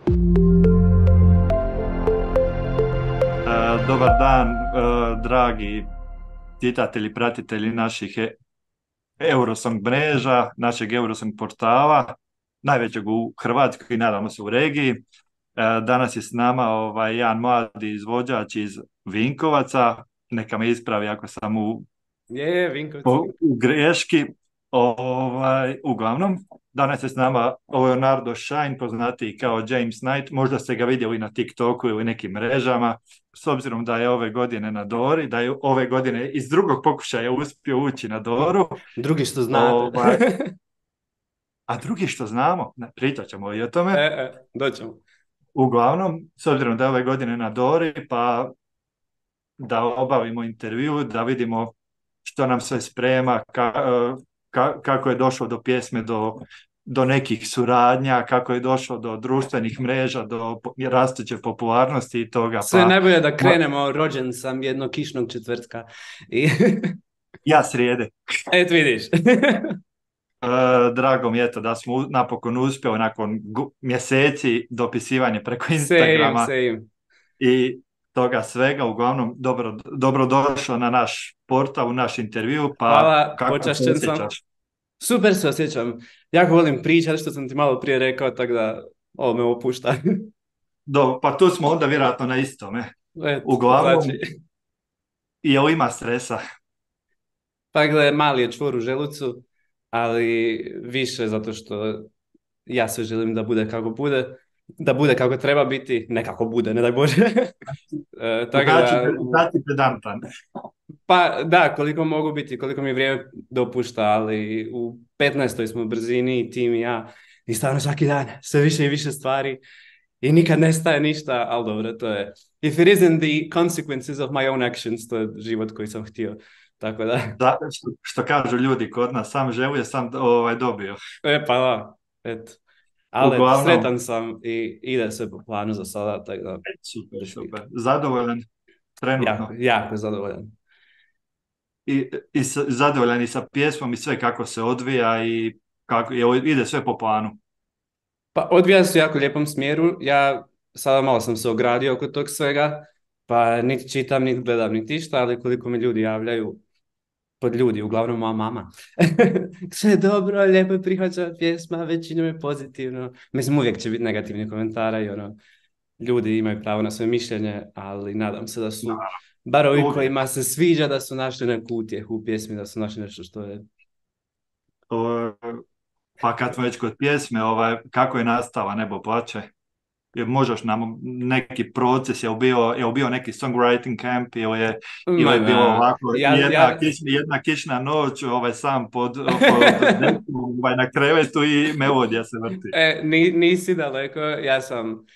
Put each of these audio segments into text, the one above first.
Dobar dan, dragi čitatelji, pratitelji naših Eurosong mreža, našeg Eurosong portala, najvećeg u Hrvatskoj i nadamo se u regiji. Danas je s nama jedan mladi izvođač iz Vinkovaca, neka me ispravi ako sam Vinkovci. u greški. Uglavnom, danas je s nama Leonardo Shine, poznatiji kao James Knight. Možda ste ga vidjeli na TikToku ili nekim mrežama. S obzirom da je ove godine na Dori, da je ove godine iz drugog pokušaja uspio ući na Doru. Drugi što znate. Ovaj, a drugi što znamo, pričat ćemo i o tome. Doćemo. Uglavnom, s obzirom da je ove godine na Dori, pa da obavimo intervju, da vidimo što nam sve sprema, kako je došlo do pjesme, do nekih suradnja, kako je došlo do društvenih mreža, do rastuće popularnosti i toga. Sve najbolje da krenemo, rođen sam jednog kišnog četvrtka. Ja srijede. Eto vidiš. Drago mi je to da smo napokon uspjeli nakon mjeseci dopisivanja preko Instagrama i toga svega. Uglavnom, dobro došao na naš portal, u naš intervju. Pa hvala, kako se osjećaš? Super se osjećam. Jako volim pričati, što sam ti malo prije rekao, tako da ovo me opušta. Pa tu smo onda vjerojatno na istome. Uglavnom, znači... Jel ima stresa? Pa gle, mali je čvor u želucu, ali više zato što ja sve želim da bude kako bude, da bude kako treba biti, ne kako bude, ne daj Bože. Znači pedantan. Pa da, koliko mogu biti, koliko mi vrijeme dopušta, ali u 15. smo brzini, tim i ja, i stvarno svaki dan sve više i više stvari i nikad nestaje ništa, ali dobro, to je if it isn't the consequences of my own actions, to je život koji sam htio. Tako da. Što kažu ljudi kod nas, sam želio, sam dobio. Pa da, eto. Ali uglavnom, sretan sam i ide sve po planu za sada. Tako da, super. Zadovoljan trenutno? Jako zadovoljan. I zadovoljan i sa pjesmom i sve kako se odvija i kako ide sve po planu? Pa odvija se u jako lijepom smjeru. Ja sada malo sam se ogradio oko tog svega, pa niti čitam, niti gledam, niti šta, ali koliko mi ljudi javljaju, pod ljudi, uglavnom moja mama. Sve je dobro, lijepo je prihvaća pjesma, većinom je pozitivno. Mislim, uvijek će biti negativni komentara i ljudi imaju pravo na svoje mišljenje, ali nadam se da su, bar ovi kojima se sviđa, da su našli neku utjehu u pjesmi, da su našli nešto što je... Pa kad smo već kod pjesme, kako je nastala Nebo plače? Možeš nam neki proces, je li bio neki songwriting camp ili je bilo ovako jedna kišna noć, sam pod na krevetu i melodija se vrti? Nisi daleko, ja sam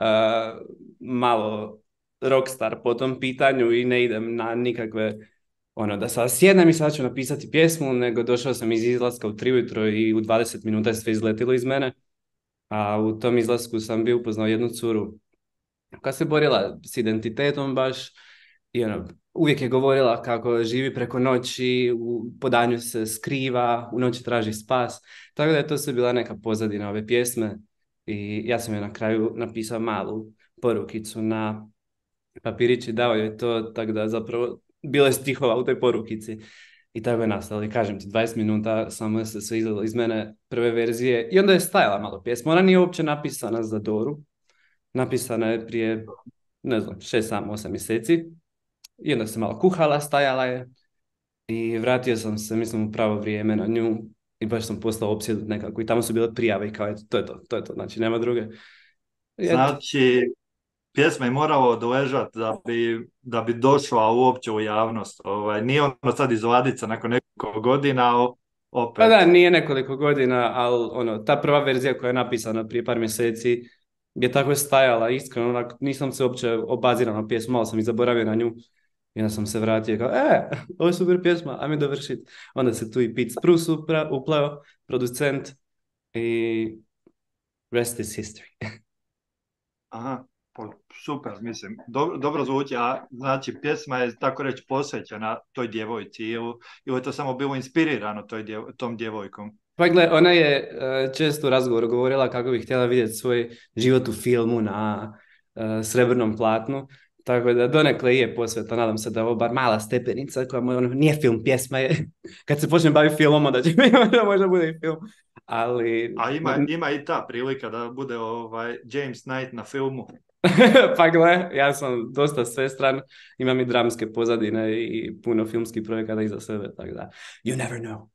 malo rockstar po tom pitanju i ne idem na nikakve da sad sjednem i sad ću napisati pjesmu, nego došao sam iz izlaska u 3 ujutro i u 20 minuta je sve izletilo iz mene. A u tom izlasku sam bio upoznao jednu curu koja se borila s identitetom baš i uvijek je govorila kako živi preko noći, po danju se skriva, u noći traži spas. Tako da je to sve bila neka pozadina ove pjesme i ja sam joj na kraju napisao malu porukicu na papirić i dao joj to, tako da zapravo bilo je stihova u toj porukici. I tako je nastalo. I kažem ti, 20 minuta samo se sve izgledalo iz mene prve verzije. I onda je stajala malo pjesma. Ona nije uopće napisana za Doru. Napisana je prije, 6-8 mjeseci. I onda se malo kuhala, stajala je. I vratio sam se, mislim, u pravo vrijeme na nju. I baš sam postao opsjednut nekako. I tamo su bile prijave i kao, eto, to je to. Znači, nema druge. Znači, pjesma je morala odležati da bi došla uopće u javnost. Nije sad iz ladica nakon nekoliko godina, opet. Pa da, nije nekoliko godina, ali ta prva verzija koja je napisana prije par mjeseci je tako stajala, iskreno, nisam se uopće obazirao na pjesmu, malo sam i zaboravio na nju. I onda sam se vratio kao, ovo je super pjesma, ajme dovršiti. Onda se tu i Pete Spruce upleo, producent, i rest is history. Aha. Super, mislim, dobro zvuči, a znači pjesma je tako reći posvećena toj djevojci ili je to samo bilo inspirirano tom djevojkom? Pa gle, ona je često u razgovoru govorila kako bi htjela vidjeti svoj život u filmu na srebrnom platnu. Tako da donekle je posveta, nadam se da je ovo bar mala stepenica koja ono, nije film, pjesma je. Kad se počne baviti filmom, onda će da možda bude i film. Ali... A ima i ta prilika da bude James Knight na filmu. Pa gle, ja sam dosta svestran, imam i dramske pozadine i puno filmskih projekata iza sebe, tako da, you never know.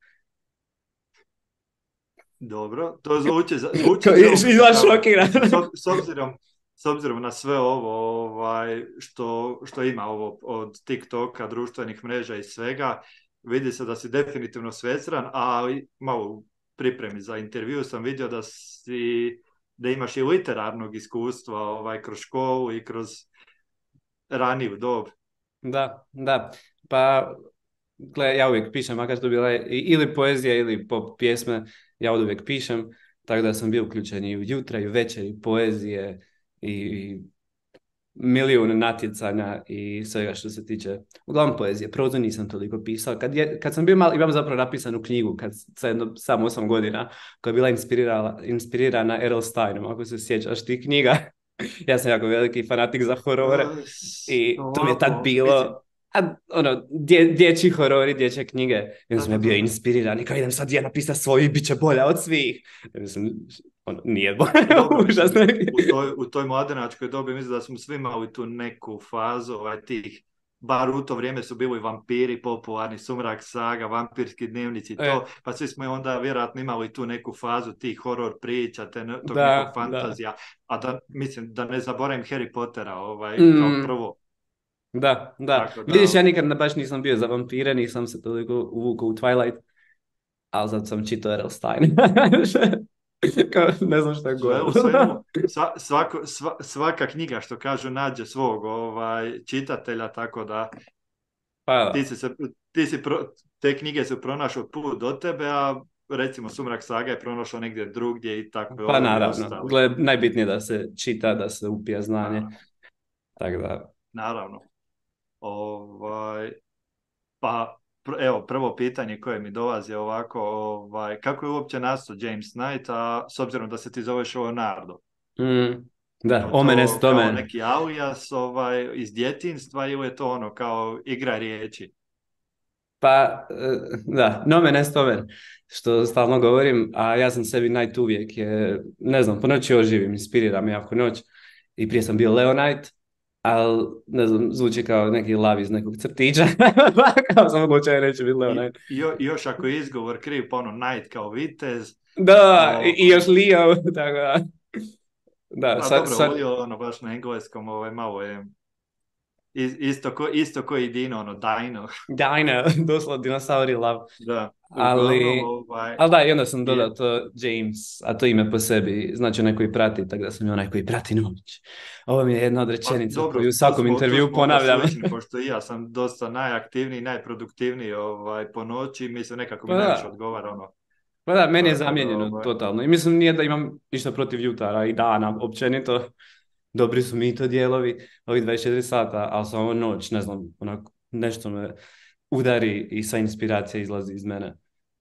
Dobro, to zvuči Izlaš šokiran. s obzirom na sve ovo što ima ovo od TikToka, društvenih mreža i svega, vidi se da si definitivno svestran, a malo u pripremi za intervju sam vidio da imaš i literarnog iskustva kroz školu i kroz raniju dob. Da. Pa, gle, ja uvijek pišem, makar to bila ili poezija ili pop pjesme, ja od uvijek pišem, tako da sam bio uključen i u jutra i u večer i poezije i milijun natjecanja i svega što se tiče, uglavnom poezije. Prozu nisam toliko pisao. Kad sam bio mali, imam zapravo napisanu knjigu, samo 8 godina, koja je bila inspirirana R.L. Steinom, ako se sjećaš tih knjiga. Ja sam jako veliki fanatik za horore i to mi je tad bilo dječji horori, dječje knjige. I sam ja bio inspiriran i kao idem sad ja napisati svoju i bit će bolja od svih. Ja mislim, nije bolja, užasno. U toj mladenačkoj dobi mislim da smo svi imali tu neku fazu tih, bar u to vrijeme su bili vampiri popularni, Sumrak saga, vampirski dnevnici, to, pa svi smo onda vjerojatno imali tu neku fazu tih horor priča, tog nekog fantazija, a mislim da ne zaboravim Harry Pottera kao prvo. Da. Vidiš, ja nikad baš nisam bio za vampire, nisam se toliko uvukao u Twilight, ali zato sam čitao R.L. Stein. Ne znam što je gore. Svaka knjiga, što kažu, nađe svog čitatelja, tako da pa, te knjige su pronašao put do tebe, a recimo Sumrak saga je pronašao negdje drugdje i tako. Pa naravno, najbitnije da se čita, da se upija znanje. Tako da... Naravno. Pa evo, prvo pitanje koje mi dolazi ovako, kako je uopće nastao James Knight, a s obzirom da se ti zoveš Leonardo? Da, omen est omen. Kao neki alias iz djetinjstva ili je to ono kao igra riječi? Pa, da, nomen est omen, što stalno govorim, a ja sam sebi Knight uvijek, ne znam, po noći oživim, inspirira me jako noć, i prije sam bio Leo Knight, ali, ne znam, zvuči kao neki lav iz nekog crtića, kao sam moguće reći biti Leo Knight. I još ako je izgovor kriv, pa ono Knight kao vitez. Da, i još Leo, tako da. Da, dobro, Leo, ono, baš na engleskom, malo je isto ko i Dino, ono, Dino. Dino, doslovno dinosauri lav. Da. Ali da, i onda sam dodao to James, a to ime po sebi znači onaj koji prati, tako da sam i onaj koji prati noć. Ovo mi je jedna od rečenica koju u svakom intervju ponavljam. Pošto i ja sam dosta najaktivniji, najproduktivniji po noći, mislim nekako mi najviše odgovara ono. Pa da, meni je zamijenjeno totalno. I mislim nije da imam ništa protiv jutara i dana, općenito. Dobri su mi to dijelovi, ovih 24 sata, ali samo noć, ne znam, onako, nešto me udari i sva inspiracija izlazi iz mene.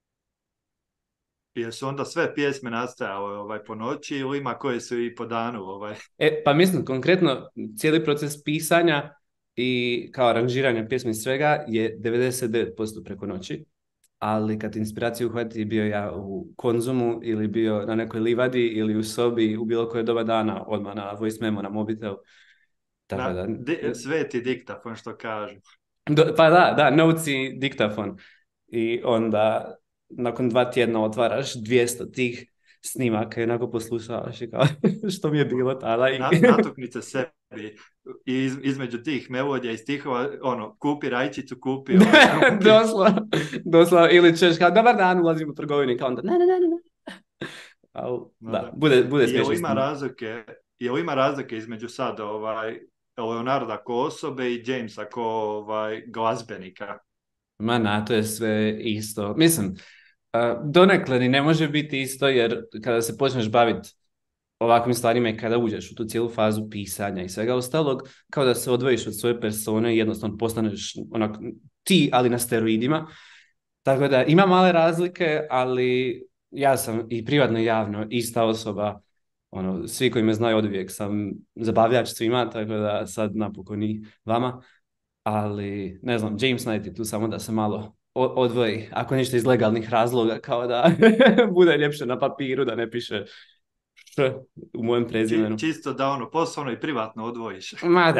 Jesu onda sve pjesme nastajale po noći ili ima koje su i po danu? Pa mislim, konkretno, cijeli proces pisanja i kao aranžiranja pjesme i svega je 99% preko noći, ali kad inspiraciju uhvati bio ja u Konzumu ili bio na nekoj livadi ili u sobi u bilo koje doba dana, odmah na voice memo, na mobitel. Tako da, sveti diktafon, što kažu. Pa da, noci diktafon. I onda nakon 2 tjedna otvaraš 200 tih snimaka i onako poslušavaš i kao što mi je bilo tada. Natuknice sebi i između tih melodija i stihova, ono, kupi rajčicu, kupi. Doslovno, ili ćeš kao, dobar dan, ulazim u trgovini, kao onda, ne. Ali, da, bude smiješno. Jel ima razlike između sada Leonarda ko osobe i Jamesa ko glazbenika? Ma to je sve isto. Mislim, donekle ni ne može biti isto, jer kada se počneš baviti ovakvim stvarima i kada uđeš u tu cijelu fazu pisanja i svega ostalog, kao da se odvojiš od svoje persone i jednostavno postaneš ti, ali na steroidima. Tako da ima male razlike, ali ja sam i privatno i javno ista osoba, ono, svi koji me znaju oduvijek sam zabavljač svima, tako da sad napokon i vama, ali ne znam, James Knight je tu samo da se malo odvoji, ako ništa iz legalnih razloga, kao da bude ljepše na papiru, da ne piše š u mojem prezimenu. Čisto da ono poslovno i privatno odvojiš. Ma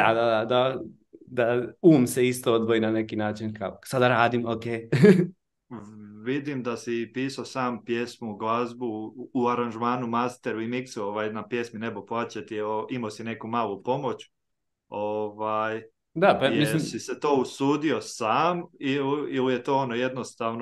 da se isto odvoji na neki način, kao sada radim, ok. Vidim da si pisao sam pjesmu, glazbu u aranžmanu, masteru i miksu na pjesmi Nebo plače ti, imao si neku malu pomoć. Da, pa mislim, Jesi se to usudio sam ili je to ono jednostavno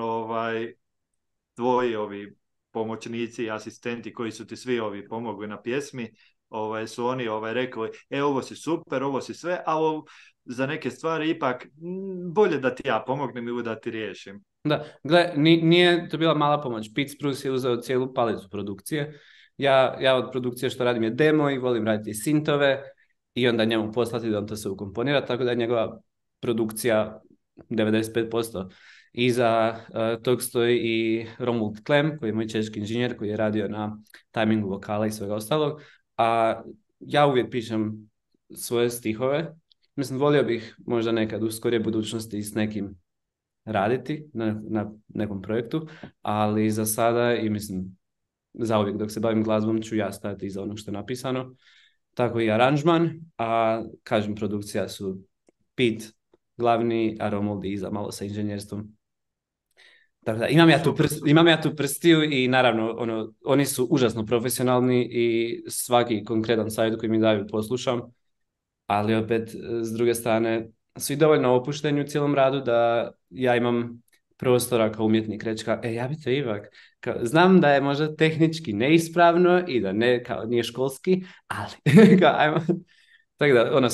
tvoji ovi pomoćnici i asistenti koji su ti svi ovi pomogli na pjesmi, su oni rekli, ovo si super, ovo si sve, ali za neke stvari ipak bolje da ti ja pomognem ili da ti riješim. da, gle, nije to bila mala pomoć. Pete Spruce je uzeo cijelu paletu produkcije. Ja od produkcije što radim je demo i volim raditi sintove i onda njemu poslati da on to se ukomponira, tako da je njegova produkcija 95%. Iza tog stoji i Romuald Klem, koji je moj češki inženjer, koji je radio na timingu vokala i svega ostalog. A ja uvijek pišem svoje stihove. Mislim, volio bih možda nekad u skorije budućnosti s nekim raditi na nekom projektu, ali za sada i mislim zauvijek dok se bavim glazbom ću ja stajati iza onog što je napisano. Tako i aranžman, a kažem produkcija su Pete glavni, a Romuald iza malo sa inženjerstvom. Tako da, imam ja tu prstiju i naravno oni su užasno profesionalni i svaki konkretan savjet koji mi daju poslušam, ali opet s druge strane su i dovoljno opušteni u cijelom radu da ja imam prostora kao umjetnik reći kao, ja bi to ipak, znam da je možda tehnički neispravno i da nije školski, ali ajmo. Tako da,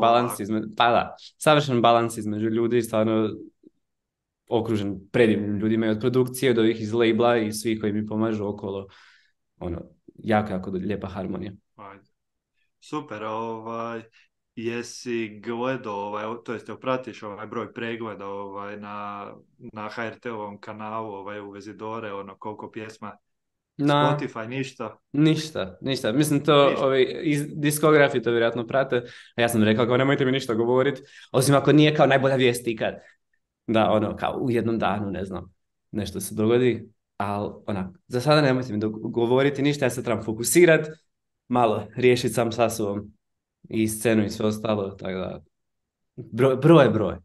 savršen balans između ljudi, stvarno okružen predivnim ljudima i od produkcije, od ovih iz labela i svih koji mi pomažu okolo, jako lijepa harmonija. Super, jesi gledao, to jest pratiš broj pregleda na HRT-ovom kanalu u vezi Dore, koliko pjesma, Spotify, Ništa. Mislim ovi iz diskografi to vjerojatno prate, a ja sam rekao kao nemojte mi ništa govoriti, osim ako nije kao najbolja vijest ikad. Da, kao u jednom danu, ne znam, nešto se dogodi, ali za sada nemojte mi govoriti ništa, ja se trebam fokusirati, malo riješiti sam sa sobom i scenu i sve ostalo, tako da broj.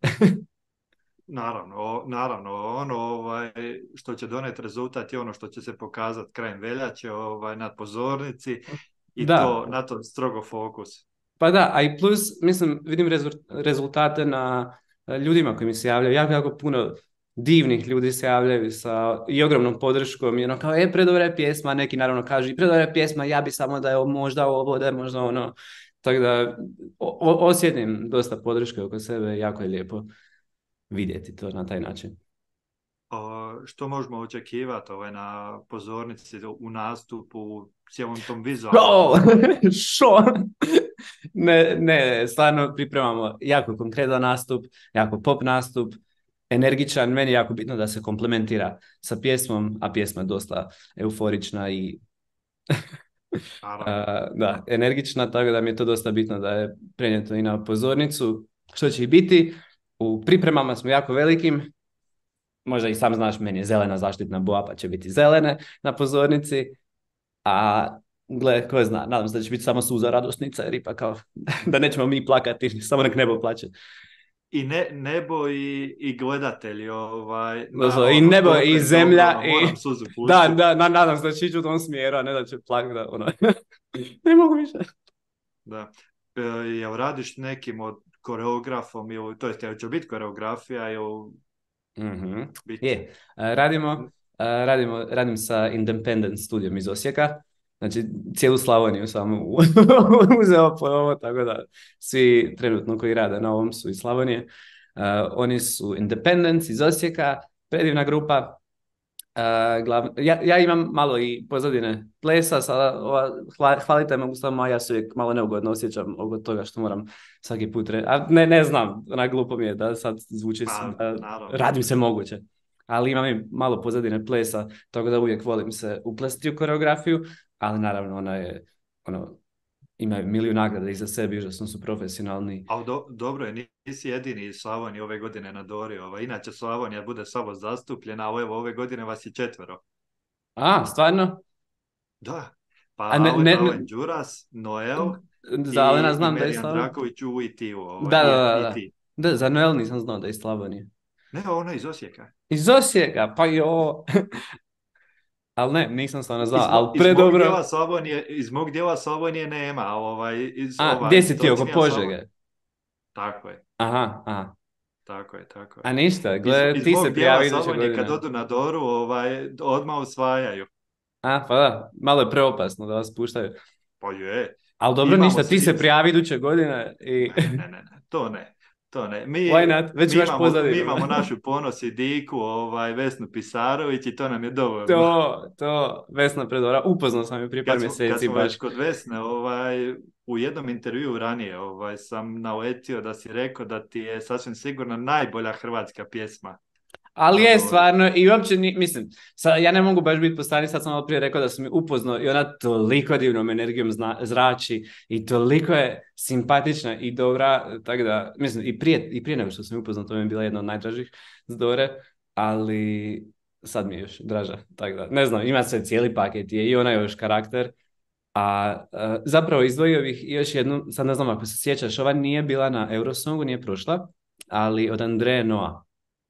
Naravno, što će doneti rezultat je ono što će se pokazati krajem veljače na pozornici i na to strogo fokus. Pa da, a i plus, mislim, vidim rezultate na ljudima koji mi se javljaju, jako puno divnih ljudi se javljaju sa i ogromnom podrškom i kao, predobra je pjesma, neki naravno kažu i predobra je pjesma, ja bi samo da je možda ovo, da je možda tako da osjetim dosta podrške oko sebe, jako je lijepo vidjeti to na taj način. Što možemo očekivati na pozornici, u nastupu, cijelom tom vizualnom? Što? Ne, stvarno pripremamo jako konkretan nastup, jako pop nastup, energičan, meni je jako bitno da se komplementira sa pjesmom, a pjesma je dosta euforična i energična, tako da mi je to dosta bitno da je prenijeto i na pozornicu, što će i biti. U pripremama smo jako velikim, možda i sam znaš, meni je zelena zaštitna boja, pa će biti zelene na pozornici, a gle, ko zna, nadam se da će biti samo suza radosnica, jer ipak kao da nećemo mi plakati, samo nek nebo plaće. I nebo i gledatelji, i nebo i zemlja moram suzu pustiti. Da, nadam se da će ići u tom smjeru, a ne da će plakati, ne mogu više. Da. Jel radiš nekim od koreografom, ili, to jest, jel će biti koreografija, ili biti? Radim sa Independent studijom iz Osijeka, znači cijelu Slavoniju sam uzeo po ovo, tako da svi trenutno koji rade na ovom su iz Slavonije. Oni su Independents iz Osijeka, predivna grupa. Ja imam malo i pozadine plesa, hvalite me Gustavo, ja se uvijek malo neugodno osjećam oko toga što moram svaki put ne znam, glupo mi je da sad zvuči radim se moguće. ali imam i malo pozadine plesa, tako da uvijek volim se uplesti u koreografiju, ali naravno ona je, ono, imaju milijun nagrada iza sebe, užasno su profesionalni. A dobro je, nisi jedini iz Slavonije ove godine na Dori. Inače Slavonija bude samo zastupljena, a evo ove godine vas je 4. A, stvarno? Da. Pa A ne, Alen Đuras, Noel za Alena i znam da je Meri Slavonija. Andraković u ITU. Da, da, da, I da. ti. Da, za Noel nisam znao da je iz Slavonije. Ne, ona je iz Osijeka. Iz Osijeka, pa jo. Ali ne, nisam stvarno znao, Iz, mo- ali iz mog predobro. dijela Slavonije, iz mog dijela Slavonije nema, A, gdje si ti, oko točnija Slavonija. Požege? Tako je, Aha, aha. tako A je. ništa, Iz, gle, iz ti se mog dijela prijavi iduće Slavonije kad godine. odu na Doru, odmah osvajaju. A, pa da, malo je preopasno da vas puštaju. Pa je. Ali dobro, Imamo ništa, se, ti se prijavi iduće godine i ne, to ne. To ne. why not? Već Mi imaš imamo, mi pozadinu. imamo našu ponos i Diku, Vesnu Pisarović i to nam je dovoljno. To, Vesna predora, upoznao sam je prije par Kad mjeseci smo baš. već kod Vesne, u jednom intervjuu ranije sam naletio da si rekao da ti je sasvim sigurno najbolja hrvatska pjesma Ali na je Dori. stvarno, i uopće, mislim, ja ne mogu baš biti po strani, sad sam malo prije rekao da sam je upoznao i ona toliko divnom energijom zrači i toliko je simpatična i dobra, tako da, mislim, i prije nego što sam je upoznao, to mi je bila jedna od najdražih z Dore, ali sad mi je još draža, tako da, ne znam, ima sve cijeli paket, je i ona još karakter, zapravo izdvojio bih još jednu, sad ne znam ako se sjećaš, ova nije bila na Eurosongu, nije prošla, ali od Andreje Noa.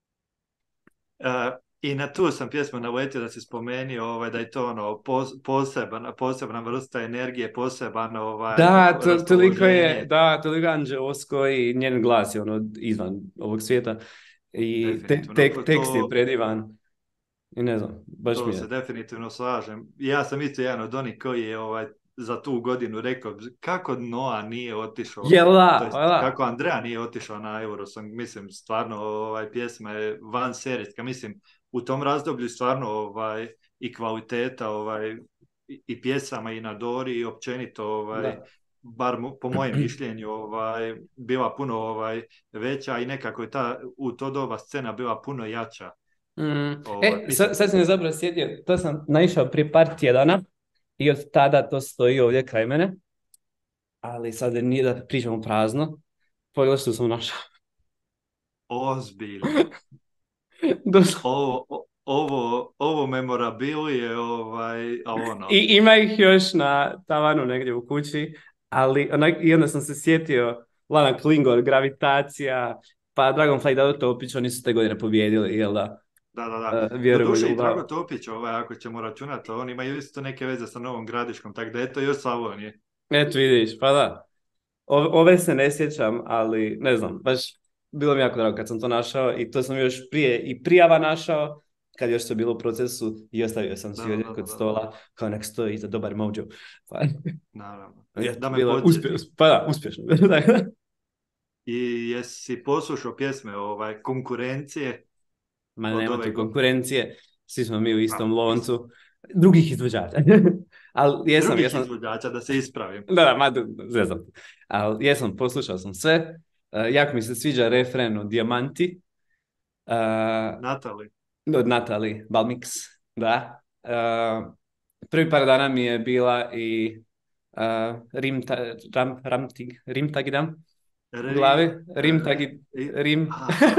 I na tu sam pjesmu naletio da si spomenio da je to posebna vrsta energije, poseban Da, toliko je, raspoloženje. da, toliko je anđeosko i njen glas je ono izvan ovog svijeta i Definitivno. tekst je predivan i ne znam, baš mi To se je. definitivno slažem. Ja sam isto jedan od onih koji je za tu godinu rekao kako Noa nije otišao, Jel to da, jest da. kako Andrea nije otišao na Eurosong. Mislim, stvarno pjesma je van serijska. Mislim, u tom razdoblju stvarno i kvaliteta i pjesama i na Dori i općenito Da. bar po mojem mišljenju bila puno veća i nekako je u to doba scena bila puno jača. Mislim, Sad sam je zapravo sjetio, to sam naišao prije par tjedana i od tada to stoji ovdje kraj mene, ali sad nije da pričamo prazno, pogledaj što sam našao. ozbiljno. Ovo memorabilije, a ono. I ima ih još na tavanu negdje u kući, ali i onda sam se sjetio Lana Klingor, Gravitacija, pa Dragonfly i Dado Topić, oni su te godine pobijedili, jel da? Da. Vjerujem u Doduše i ljubav. Drago Topić, ako ćemo računati, on ima isto neke veze sa Novom Gradiškom, tako da je to još Slavonije. Eto vidiš, pa da. Ove se ne sjećam, ali ne znam, baš bilo mi jako drago kad sam to našao i to sam još prije i prijava našao, kad još to bilo u procesu i ostavio sam si ovdje kod stola, kao nek stoji za dobar mojo. Pa, Naravno. je Da me bilo podsjeti. pa da, uspješno. I jesi poslušao pjesme konkurencije Ma od nema ove tu konkurencije, svi smo mi u istom mislim, loncu, drugih izvođača. Ali jesam. drugih izvođača, da se ispravim. Da, zezam. Ali jesam, poslušao sam sve. Jako mi se sviđa refren od Dijamanti. Natali. Od Natali Balmix, da. Prvi par dana mi je bila i Rimtagidam u glavi. Rim.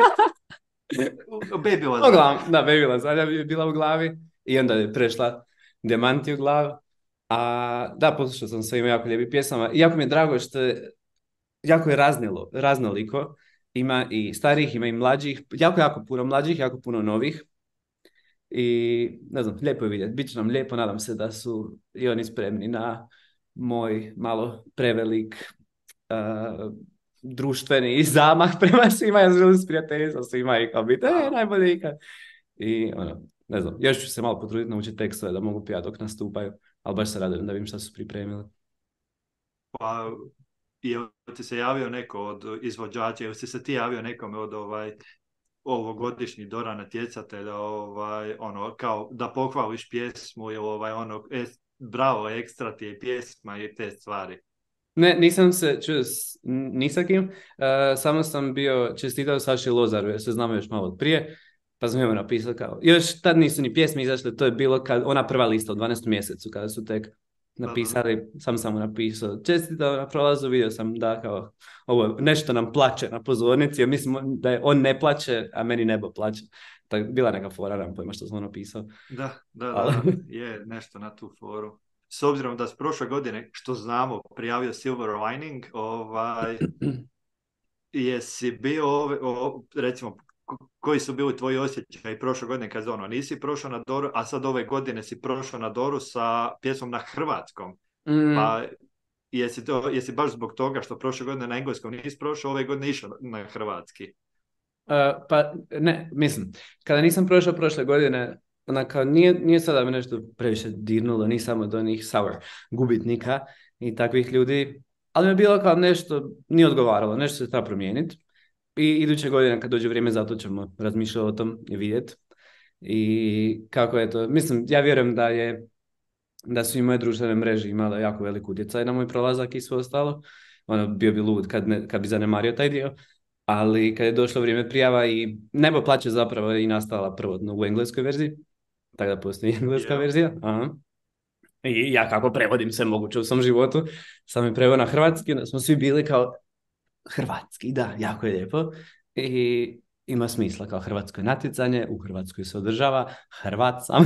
Bebila Uglavnom, da, Bebila Zadnja mi je bila u glavi i onda je prešla Dijamanti u glavu. Da, poslušao sam sve, ima jako lijepih pjesama. Jako mi je drago što jako je raznoliko. Ima i starih, ima i mlađih. Jako puno mlađih, jako puno novih. I ne znam, lijepo je vidjeti. Biće nam lijepo, nadam se da su i oni spremni na moj malo prevelik društveni zamah prema svima. Ja želim prijatelji sa svima i kao biti najbolje ikad. I ne znam, još ću se malo potruditi naučiti tekstove da mogu pijati dok nastupaju, ali baš se radujem da vidim šta su pripremili. Pa, jel ti se javio neko od izvođača, jel si se ti javio nekome od ovogodišnjih Dora natjecatelja, kao da pohvališ pjesmu, bravo, ekstra ti je pjesma i te stvari? Ne, nisam se čuo ni sa kim, samo sam bio čestitao Saši Lozaru, jer se znamo još malo od prije, Pa sam joj napisao kao, još tad nisu ni pjesme izašle, to je bilo kad, ona prva lista u 12. mjesecu, kada su tek Da. napisali, sam mu napisao, čestitao na prolazu, vidio sam da kao, ovo nešto nam plače na pozornici, jer mislim da je, on ne plače, a meni nebo plače. Tak, bila neka fora, nemam pojma što sam on napisao. Ali... Je nešto na tu foru. S obzirom da s prošle godine, što znamo, prijavio Silver Lining, jesi bio, recimo, koji su bili tvoji osjećaji prošle godine kad ono, nisi prošao na Doru, a sad ove godine si prošao na Doru sa pjesmom na hrvatskom. Pa jesi baš zbog toga što prošle godine na engleskom nisi prošao, ove godine išao na hrvatski? Pa ne, mislim, kada nisam prošao prošle godine, onako, nije sada me nešto previše dirnulo, nisam od onih sour gubitnika i takvih ljudi, ali mi je bilo kao nešto, nije odgovaralo, nešto se treba promijeniti. I iduće godine kad dođe vrijeme za to ćemo razmišljati o tom i vidjeti. I kako je to, mislim, ja vjerujem da su i moje društvene mreže imale jako velik utjecaj na moj prolazak i sve ostalo. Ono, bio bi lud kad bi zanemario taj dio. Ali kad je došlo vrijeme prijava i Nebo plače zapravo i nastala prvotno u engleskoj verziji. Tako da postoji engleska verzija. Aha. I ja kako prevodim sve moguće u svom životu, sam je preveo na hrvatski, da smo svi bili kao hrvatski, da, jako je lijepo. I ima smisla kao hrvatsko natjecanje, u Hrvatskoj se održava, Hrvat sam.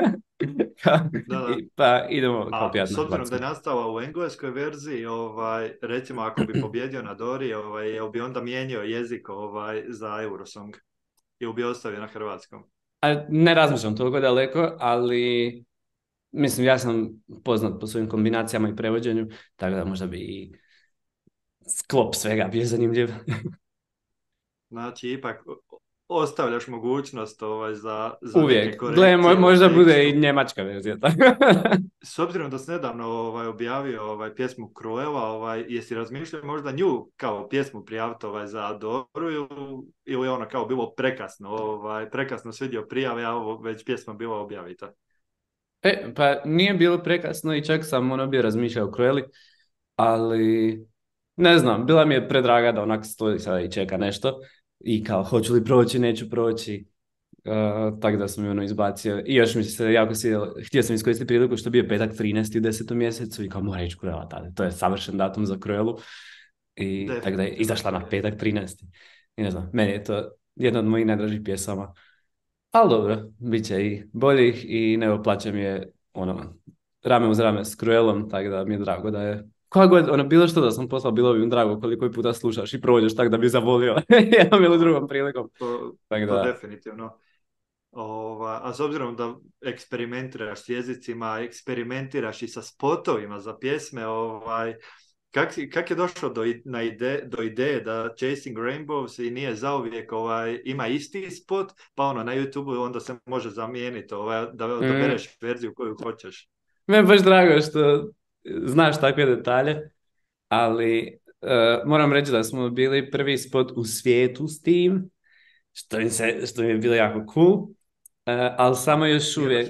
Da. Pa idemo kao pijat na s obzirom hrvatski. da je nastala u engleskoj verziji, recimo ako bi pobjedio na Dori, jel bi onda mijenjao jezik za Eurosong? Ili bi ostavio na hrvatskom? A ne razmišljam toliko daleko, ali mislim, ja sam poznat po svojim kombinacijama i prevođenju, tako da možda bi i sklop svega bio zanimljiv. Znači, ipak ostavljaš mogućnost za neke Uvijek. korekcije Gle, u možda tekstu. bude i njemačka verzija. S obzirom da si nedavno objavio pjesmu Cruella, jesi razmišljao možda nju kao pjesmu prijaviti za Doru ili je ono kao bilo prekasno se vidio prijave, a ovo već pjesma bila objavita? Pa nije bilo prekasno i čak sam bio razmišljao o Cruelli, ali ne znam, bila mi je predraga da onak stoji sada i čeka nešto i kao hoću li proći, neću proći. Tako da sam je izbacio i još mi se jako svidjelo, htio sam iskoristiti priliku što je bio petak 13. u 10. mjesecu i kao mora ići Cruella tada, to je savršen datum za Cruellu i tako da je izašla na petak 13. I ne znam, meni je to jedna od mojih najdražih pjesama, ali dobro, bit će i boljih i Nebo plaće mi je rame uz rame s Cruellom, tako da mi je drago da je koja god, bilo što da sam poslao, bilo bi mi drago koliko puta slušaš i prođeš tako da bi zavolio jednom ili drugom prilikom. To definitivno. A s obzirom da eksperimentiraš s jezicima, eksperimentiraš i sa spotovima za pjesme, kak je došlo do ideje da Chasing Rainbows i nije zauvijek ima isti spot, pa na YouTube onda se može zamijeniti, da odabereš verziju koju hoćeš. Me je baš drago što znaš takve detalje, ali moram reći da smo bili prvi spot u svijetu s tim, što mi je bilo jako cool. Ali samo još uvijek...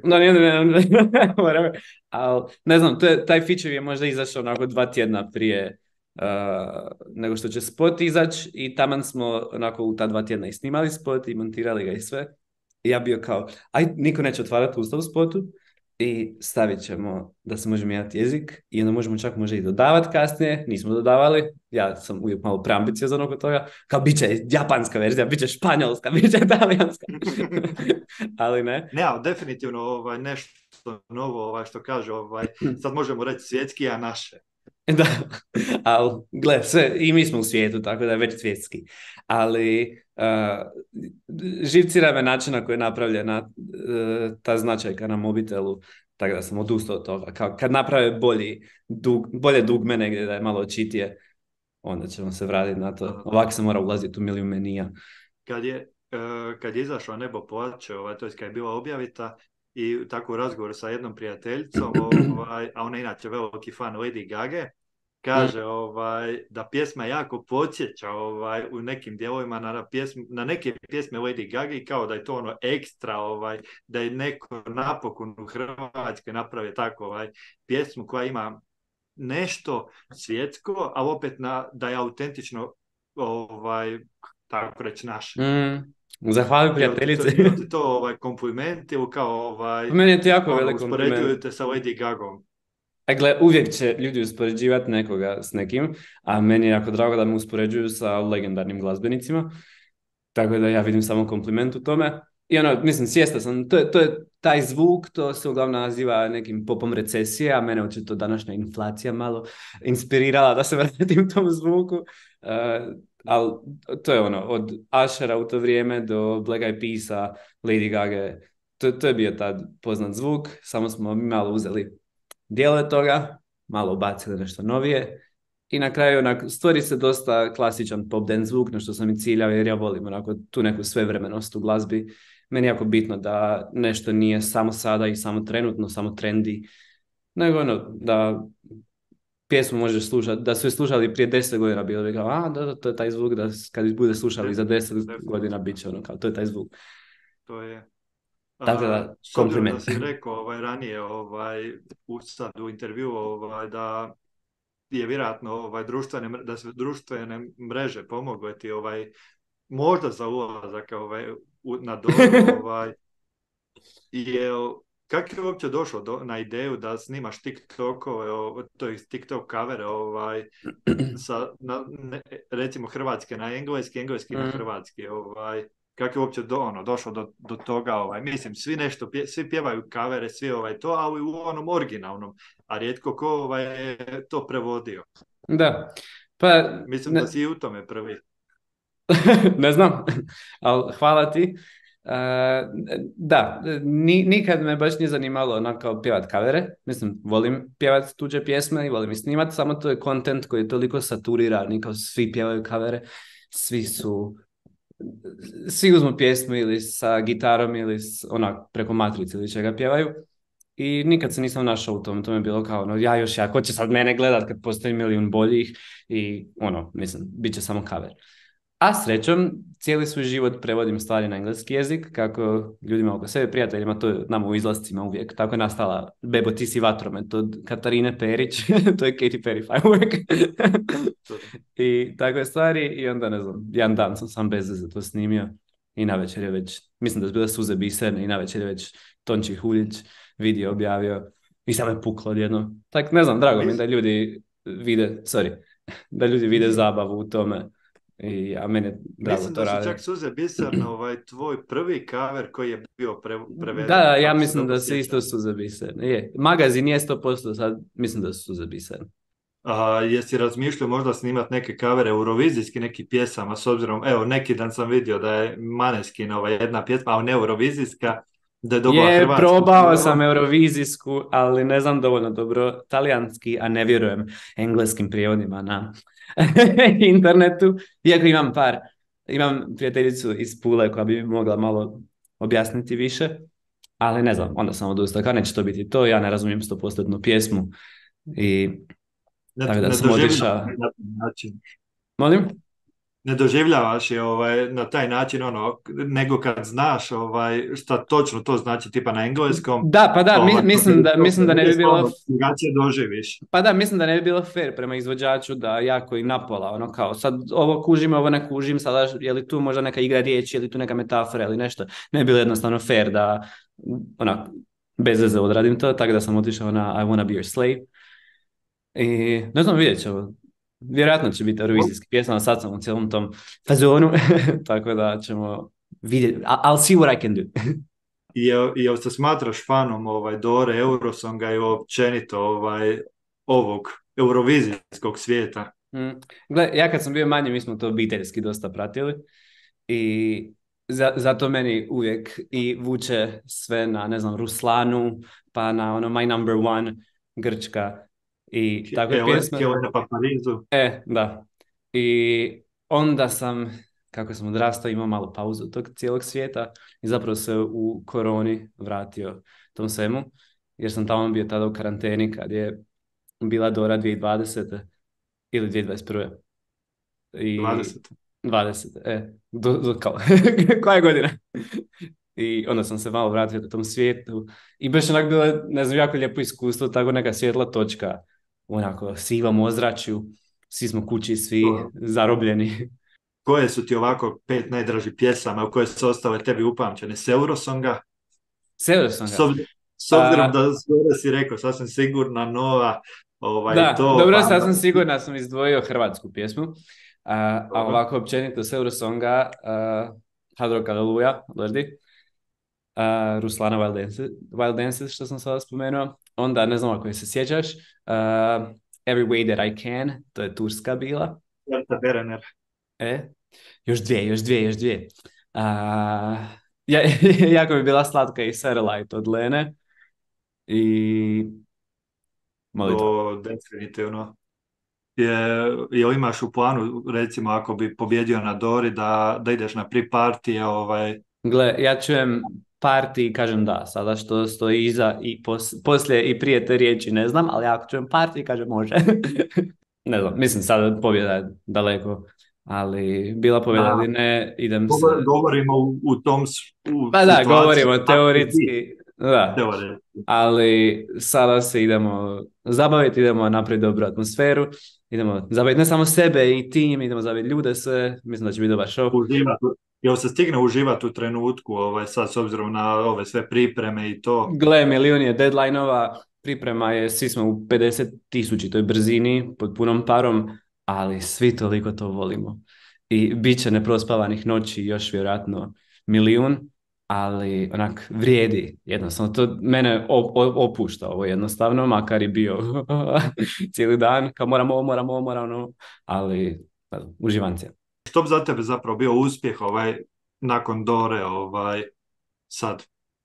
Ali, ne znam, taj feature je možda izašao onako 2 tjedna prije nego što će spot izaći i taman smo onako u ta 2 tjedna i snimali spot i montirali ga i sve. I ja bio kao, niko neće otvarati usta u spotu i stavit ćemo da se može mijenjati jezik i onda možemo čak možda i dodavati kasnije, nismo dodavali, ja sam uvijek malo preambiciozan oko toga, kao bit će japanska verzija, bit će španjolska, bit će italijanska, ali ne. Ne, ali definitivno nešto novo, što kaže, sad možemo reći svjetski, a naše. Da, ali gle, sve, i mi smo u svijetu, tako da je već svjetski, ali živcira me način na koji je napravljena ta značajka na mobitelu, tako da sam odustao od toga. Kad naprave bolje dugme negdje da je malo očitije, onda ćemo se vratiti na to. Ovako se mora ulaziti u milijun menija. Kad je izašao Nebo plače, to je kad je bila objavita, i tako u razgovoru sa jednom prijateljicom, a ona je inače veliki fan Lady Gage, kaže da pjesma jako podsjeća u nekim dijelovima na neke pjesme Lady Gage, kao da je to ekstra, da je neko napokon u Hrvatskoj napravi tako pjesmu koja ima nešto svjetsko, ali opet da je autentično tako reći naše. Zahvaljujem prijateljice. Jel ti to kompliment ili kao Po meni je to jako ono, velik kompliment. uspoređuju te sa Lady Gagom? Gle, uvijek će ljudi uspoređivati nekoga s nekim, a meni je jako drago da me uspoređuju sa legendarnim glazbenicima. Tako da ja vidim samo kompliment u tome. I ono, mislim, svjestan sam, to je taj zvuk, to se uglavnom naziva nekim popom recesije, a mene očito današnja inflacija malo inspirirala da se vratim tom zvuku. Ali to je ono, od Ushera u to vrijeme do Black Eyed Peasa, Lady Gaga, to je bio tad poznat zvuk, samo smo mi malo uzeli dijelove toga, malo ubacili nešto novije. I na kraju stvori se dosta klasičan pop dance zvuk, na što sam i ciljao, jer ja volim onako tu neku svevremenost u glazbi. Meni je jako bitno da nešto nije samo sada i samo trenutno, samo trendy, nego ono, da pjesmu možeš slušati, da su je slušali prije 10 godina, bilo bi kao, da, to je taj zvuk, da kad bude slušali za 10 godina, bit će ono kao, to je taj zvuk. To je. Tako da, S obzirom da kompliment. si rekao ranije sad u intervju da je vjerojatno da su društvene mreže pomogle ti možda za ulazak na Doru kako je uopće došlo na ideju da snimaš TikTokove, to je TikTok kavere recimo hrvatske na engleski, engleski na hrvatski kako je uopće došlo do toga, mislim, svi nešto, svi pjevaju kavere, svi to, ali u onom originalnom, a rijetko ko je to prevodio. Da, pa... Mislim da si i u tome prvi. Ne znam, ali hvala ti. Da, nikad me baš nije zanimalo ono kao pjevat kavere. Mislim, volim pjevat tuđe pjesme i volim ih snimat, samo to je kontent koji je toliko saturiran i kao svi pjevaju kavere, svi uzmu pjesmu ili sa gitarom ili onak preko matrice ili čega pjevaju. I nikad se nisam našao u tom, to mi je bilo kao, ko će sad mene gledat kad postoji milijun boljih i mislim, bit će samo cover. A srećom, cijeli svoj život prevodim stvari na engleski jezik, kako ljudima oko sebe, prijateljima, to je nama u izlascima uvijek. Tako je nastala Bebo, ti si vatromet od Katarine Perić, to je Katy Perry firework. I takve stvari, i onda ne znam, jedan dan sam bez veze to snimio i navečer je već, mislim da su bile suze biserne i navečer je već Tonči Huljić video objavio i samo je puklo odjedno. Tak ne znam, drago mi da ljudi vide zabavu u tome. A meni je drago mislim to radi. Mislim da su čak suze biserne tvoj prvi cover koji je bio preveden. Da, ja mislim da se isto suze biserne. Je. Magazin je 100%, sad mislim da su suze biserne. Jesi razmišljao možda snimati neke kavere eurovizijski neki pjesama, s obzirom, evo, neki dan sam vidio da je Maneskin jedna pjesma, ali ne eurovizijska, da je dobila hrvatsku. Probao sam eurovizijsku, ali ne znam dovoljno dobro talijanski, a ne vjerujem engleskim prijevodima na internetu, iako imam prijateljicu iz Pule koja bi mi mogla malo objasniti više, ali ne znam, onda sam odustao, kao neće to biti to, ja ne razumijem 100% pjesmu i tako da sam otišao. Molim? Ne doživljavaš je na taj način nego kad znaš šta točno to znači tipa na engleskom. Da, pa da, mislim da ne bi bilo doživiš. Pa da, mislim da ne bi bilo fair prema izvođaču da jako i napola, kao sad ovo kužim, ovo ne kužim, sada je li tu možda neka igra riječi, je li tu neka metafora ili nešto. Ne bi bilo jednostavno fair da bez veze odradim to, tako da sam otišao na I wanna be your slave. I ne znam, vidjet ćemo. Vjerojatno će biti eurovizijski pjesma, sad sam u cijelom tom fazonu, tako da ćemo vidjeti. I'll see what I can do. Jel se smatraš fanom Dore, Eurosonga i općenito ovog eurovizijskog svijeta? Gle, ja kad sam bio manji, mi smo to obiteljski dosta pratili i zato meni uvijek i vuče sve na, ne znam, Ruslanu, pa na My Number One, Grčka i takve pjesme. Pa Parizu. Da. I onda sam, kako sam odrastao, imao malo pauzu tog cijelog svijeta i zapravo se u koroni vratio tom svemu, jer sam tamo bio tada u karanteni kad je bila Dora 2020. Ili 2021. I 20. Kao, koja godina? I onda sam se malo vratio u tom svijetu i baš onak bilo, ne znam, jako lijepo iskustvo, tako neka svjetla točka u onako sivom ozračju, svi smo kući, svi zarobljeni. koje su ti ovako 5 najdražih pjesama u koje su ostale tebi upamćene s Eurosonga? Seo sam S, ga. ob- s obzirom A, da skoro si rekao, sasvim sigurna, nova, da, to, dobro, pa sad sam siguran da sam izdvojio hrvatsku pjesmu. A dobro. ovako općenito s Eurosonga, Hard Rock Hallelujah, Lordi. Ruslana Wild Dances, što sam sada spomenuo. Onda, ne znam ako je se sjećaš, Every Way That I Can, to je turska bila. Berta Berener. E, još dvije. Ja, jako bi bila slatka i Satellite od Lene i Molitva. To definitivno. Je, jel imaš u planu, recimo, ako bi pobjedio na Dori, da ideš na pre-partije, Gle, ja čujem party i kažem da, sada što stoji iza i poslije i prije te riječi ne znam, ali ako čujem party kažem može. Ne znam, mislim sada pobjeda je daleko, ali bila pobjeda ili ne, idem se... govorimo u tom Pa da, situaciji. govorimo teoretski, da, Teoretski. ali sada se idemo zabaviti, idemo napraviti dobru atmosferu, idemo zabaviti ne samo sebe i tim, idemo zabaviti ljude sve, mislim da će biti dobar show. Jel se stigne uživati u trenutku, sad s obzirom na ove sve pripreme i to? Gle, milijun je deadline-ova, priprema je, svi smo u 50.000 brzini, pod punom parom, ali svi toliko to volimo. I bit će neprospavanih noći još vjerojatno milijun, ali onak vrijedi. Jednostavno, to mene opušta ovo jednostavno, makar i bio cijeli dan, kao moram ono, ali uživancija. Što bi za tebe zapravo bio uspjeh nakon Dore sad?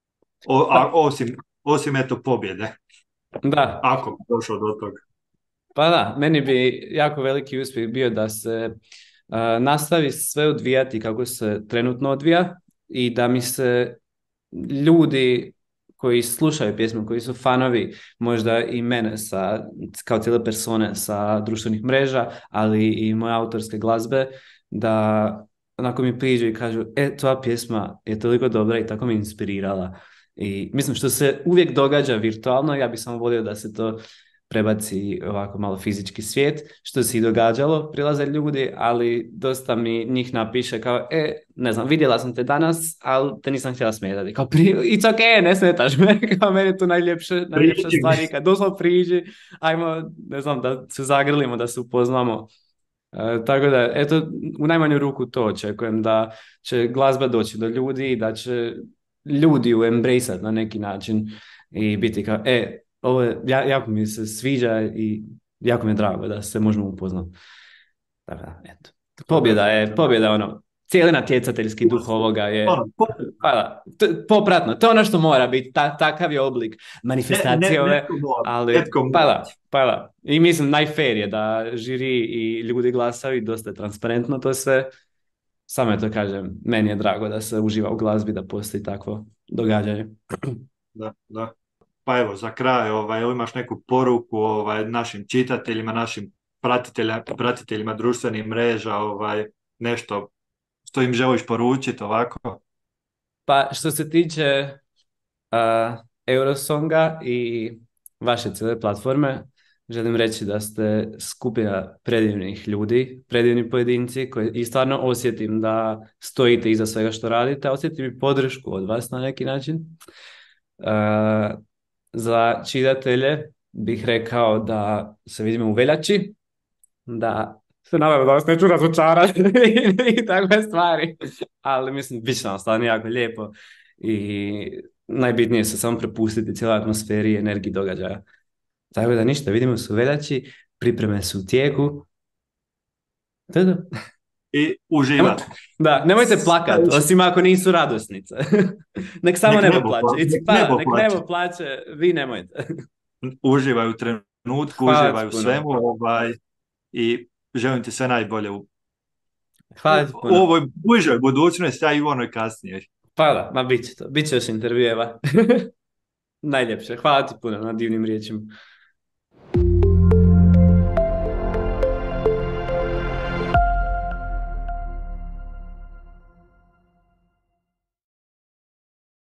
Osim eto pobjede, Da, ako bi došao do toga. pa da, meni bi jako veliki uspjeh bio da se nastavi sve odvijati kako se trenutno odvija i da mi se ljudi koji slušaju pjesmu, koji su fanovi, možda i mene kao cijele persone sa društvenih mreža, ali i moje autorske glazbe, da onako mi priđu i kažu, tvoja pjesma je toliko dobra i tako me inspirirala. I mislim što se uvijek događa virtualno, ja bih samo volio da se to prebaci ovako malo fizički svijet, što se i događalo, prilaze ljudi, ali dosta mi njih napiše kao, ne znam, vidjela sam te danas, ali te nisam htjela smetati. Kao, it's okay, ne smetaš me, kao meni je to najljepša stvar, kad doslovno priđi, ajmo, ne znam, da se zagrlimo, da se upoznamo. Tako da, eto, u najmanju ruku to očekujem, da će glazba doći do ljudi i da će ljudi ju embraceat na neki način i biti kao, ovo je, jako mi se sviđa i jako mi je drago da se možemo upoznati. Tako da, eto. Pobjeda ono, cijeli natjecateljski duh ovoga je popratno. To je ono što mora biti, takav je oblik manifestacije ove, ali pa da. I mislim, najfair je da žiri i ljudi glasaju i dosta je transparentno to sve. Samo je to kažem, meni je drago da se uživa u glazbi, da postoji takvo događanje. Da. Pa evo, za kraj, imaš neku poruku našim čitateljima, našim pratiteljima društvenih mreža, nešto što im želiš poručiti ovako? Pa što se tiče Eurosonga i vaše cijele platforme, želim reći da ste skupina predivnih ljudi, predivni pojedinci koji i stvarno osjetim da stojite iza svega što radite, osjetim i podršku od vas na neki način. Za čitatelje bih rekao da se vidimo u veljači, da se nadam da vas neću razočarati i takve stvari, ali mislim, bit će nam stvarno jako lijepo i najbitnije se samo prepustiti cijeloj atmosferi i energiji događaja. Tako da ništa, vidimo se u veljači, pripreme su u tijeku. I uživati. Da, nemojte plakati, osim ako nisu radosnice. Nek samo nebo plaće. Nek nebo plaće, vi nemojte. Uživaju u trenutku, uživaju u svemu i želim ti sve najbolje Hvala ti puno. U ovoj bližoj budućnosti, a i u onoj kasnije. Pa da, bit će to. Bit će još intervjujeva. Najljepše. Hvala ti puno na divnim riječima.